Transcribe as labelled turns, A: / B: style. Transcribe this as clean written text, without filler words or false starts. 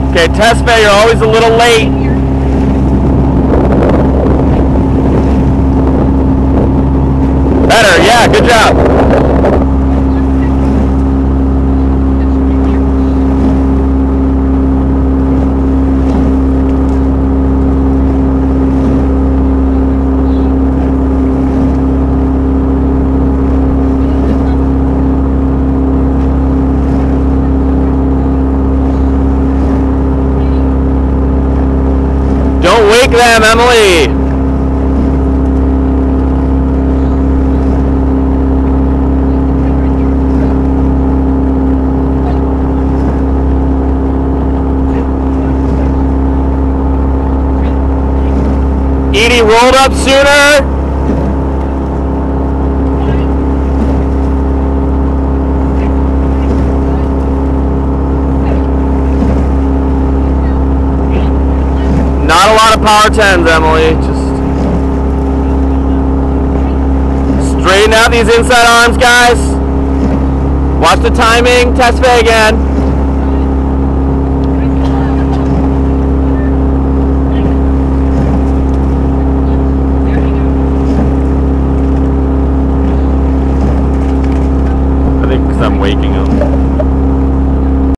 A: Okay, test bay, you're always a little late. Better, yeah, good job. Don't wake them, Emily. Edie rolled up sooner. Not a lot of power 10s, Emily. Just straighten out these inside arms, guys. Watch the timing. Test bay again.